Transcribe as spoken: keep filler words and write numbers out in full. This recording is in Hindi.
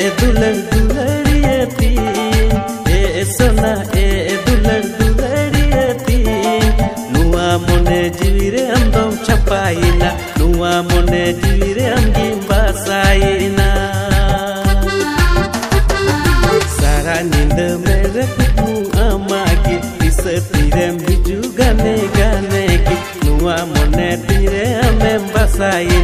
दुलड़ दुलड़ियती ए सोना ए दुलड़ दुलड़ियती नुआ मोने जीविरे अंदम छपाइना नुआ मोने जीविरे अंगी बासाइना सारा नींद मेरे कुकू आमागी इस तीरे बिजू गाने गाने की नुआ मोने तीरे हमें बासाइना